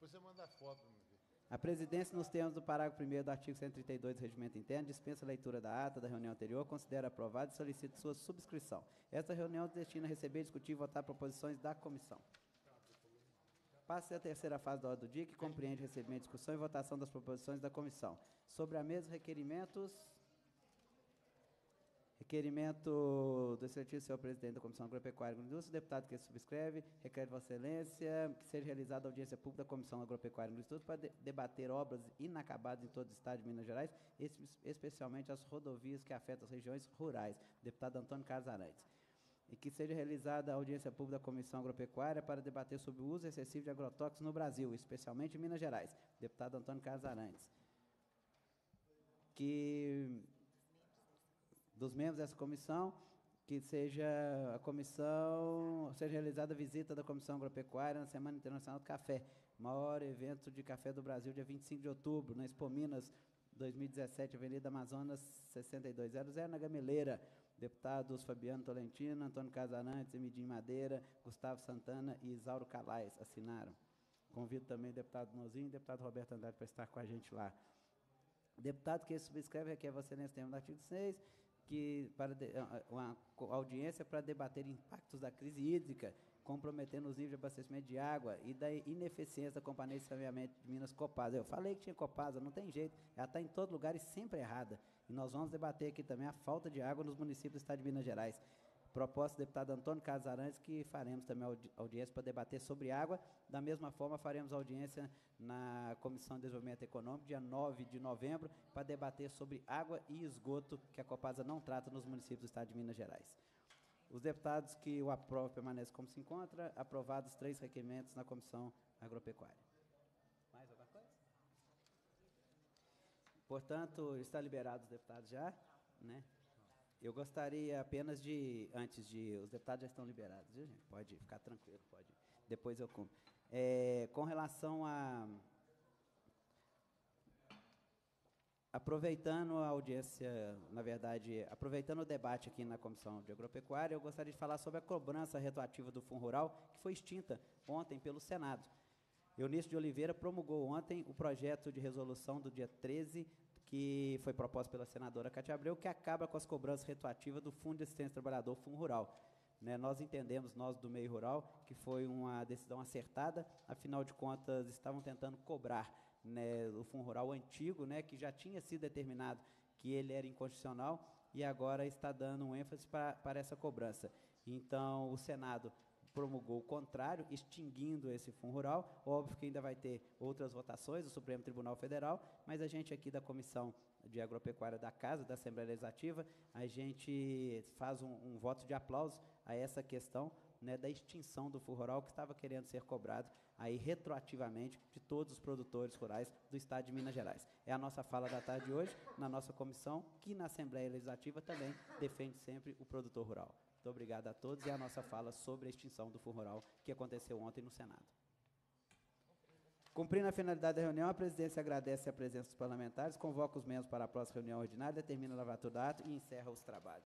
Depois você manda a foto. A presidência, nos termos do parágrafo 1º do artigo 132 do Regimento Interno, dispensa a leitura da ata da reunião anterior, considera aprovada e solicita sua subscrição. Esta reunião destina a receber, discutir e votar proposições da comissão. Passa a terceira fase da ordem do dia, que compreende recebimento, discussão e votação das proposições da comissão. Sobre a mesa, requerimentos. Requerimento do excelentíssimo senhor presidente da Comissão Agropecuária e Indústria, deputado que subscreve, requer de Vossa Excelência que seja realizada audiência pública da Comissão Agropecuária e Indústria para debater obras inacabadas em todo o estado de Minas Gerais, especialmente as rodovias que afetam as regiões rurais. Deputado Antônio Carlos Arantes. E que seja realizada a audiência pública da Comissão Agropecuária para debater sobre o uso excessivo de agrotóxicos no Brasil, especialmente em Minas Gerais. Deputado Antônio Carlos Arantes. Que dos membros dessa comissão, que seja realizada a visita da Comissão Agropecuária na Semana Internacional do Café, maior evento de café do Brasil, dia 25 de outubro, na Expo Minas 2017, Avenida Amazonas 6200, na Gameleira. Deputados Fabiano Tolentino, Antônio Casarantes, Emidim Madeira, Gustavo Santana e Isauro Calais assinaram. Convido também o deputado Nozinho e o deputado Roberto Andrade para estar com a gente lá. Deputado que subscreve requer Vossa Excelência, termo do artigo 6, que para uma audiência para debater impactos da crise hídrica, comprometendo os níveis de abastecimento de água e da ineficiência da Companhia de Saneamento de Minas Copasa. Eu falei que tinha Copasa, não tem jeito, ela está em todo lugar e sempre errada. E nós vamos debater aqui também a falta de água nos municípios do estado de Minas Gerais. Proposta do deputado Antônio Carlos Arantes, que faremos também audiência para debater sobre água. Da mesma forma, faremos audiência na Comissão de Desenvolvimento Econômico, dia 9 de novembro, para debater sobre água e esgoto, que a Copasa não trata nos municípios do estado de Minas Gerais. Os deputados que o aprovam permanecem como se encontra. Aprovados 3 requerimentos na Comissão Agropecuária. Mais alguma coisa? Portanto, está liberado os deputados já, né? Eu gostaria apenas de, os deputados já estão liberados, viu, gente? Pode ficar tranquilo, pode. Depois eu cumpro. Com relação a... Aproveitando a audiência, na verdade, aproveitando o debate aqui na Comissão de Agropecuária, eu gostaria de falar sobre a cobrança retroativa do Fundo Rural, que foi extinta ontem pelo Senado. Eunício de Oliveira promulgou ontem o projeto de resolução do dia 13, que foi proposto pela senadora Cátia Abreu, que acaba com as cobranças retroativas do Fundo de Assistência ao Trabalhador, Fundo Rural. Nós entendemos, nós do meio rural, que foi uma decisão acertada, afinal de contas, estavam tentando cobrar o Fundo Rural antigo, que já tinha sido determinado que ele era inconstitucional, e agora está dando um ênfase para essa cobrança. Então, o Senado promulgou o contrário, extinguindo esse Fundo Rural. Óbvio que ainda vai ter outras votações do Supremo Tribunal Federal, mas a gente aqui da Comissão de Agropecuária da Casa, da Assembleia Legislativa, a gente faz um voto de aplauso a essa questão, da extinção do Fundo Rural, que estava querendo ser cobrado aí retroativamente de todos os produtores rurais do estado de Minas Gerais. É a nossa fala da tarde de hoje, na nossa comissão, que na Assembleia Legislativa também defende sempre o produtor rural. Muito obrigado a todos, e a nossa fala sobre a extinção do Fundo Rural, que aconteceu ontem no Senado. Cumprindo a finalidade da reunião, a presidência agradece a presença dos parlamentares, convoca os membros para a próxima reunião ordinária, determina a lavatura do ato e encerra os trabalhos.